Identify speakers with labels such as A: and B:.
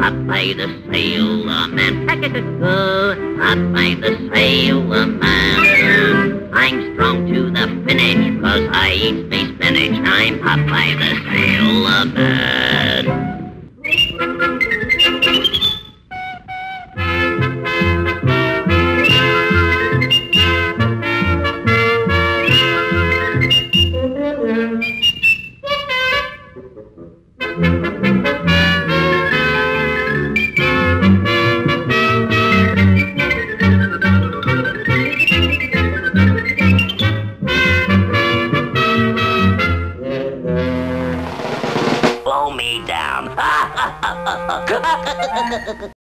A: Popeye the sailor man. Popeye the sailor man. I'm strong to the finish, 'cause I eat me spinach. I'm Popeye the sailor man. Blow me down.